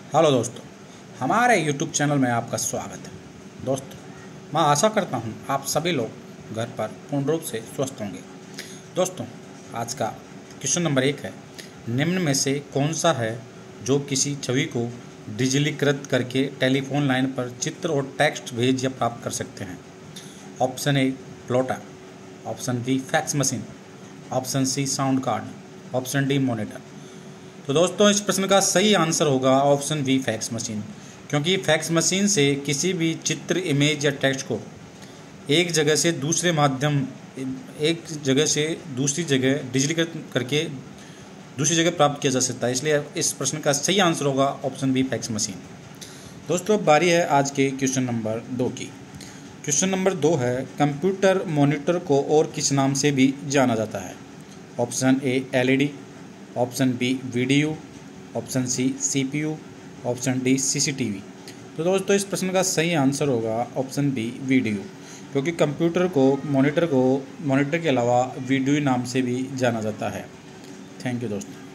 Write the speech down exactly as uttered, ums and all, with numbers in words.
Hello दोस्तों, हमारे YouTube channel में आपका स्वागत है। दोस्तों, मैं आशा करता हूं आप सभी लोग घर पर पूर्ण रूप से स्वस्थ होंगे। दोस्तों, आज का क्वेश्चन नंबर एक है, निम्न में से कौन सा है जो किसी छवि को डिजिटलीकृत करके टेलीफोन लाइन पर चित्र और टेक्स्ट भेज या प्राप्त कर सकते हैं? Option A plotter, option B fax machine, option C sound card, option D monitor. तो दोस्तों, इस प्रश्न का सही आंसर होगा ऑप्शन बी फैक्स मशीन, क्योंकि फैक्स मशीन से किसी भी चित्र, इमेज या टेक्स्ट को एक जगह से दूसरे माध्यम एक जगह से दूसरी जगह डिजिटलीकृत करके दूसरी जगह प्राप्त किया जा सकता है। इसलिए इस प्रश्न का सही आंसर होगा ऑप्शन बी फैक्स मशीन। दोस्तों, अब बारी है आज के क्वेश्चन नंबर दो की। क्वेश्चन नंबर दो है, कंप्यूटर मॉनिटर को और किस नाम से भी जाना जाता है? Option A LED, option B video, option C CPU, option D CCTV. तो दोस्तों, इस प्रश्न का सही आंसर होगा ऑप्शन बी वीडियो, क्योंकि कंप्यूटर को मॉनिटर को मॉनिटर के अलावा वीडियो नाम से भी जाना जाता है। थैंक यू दोस्तों।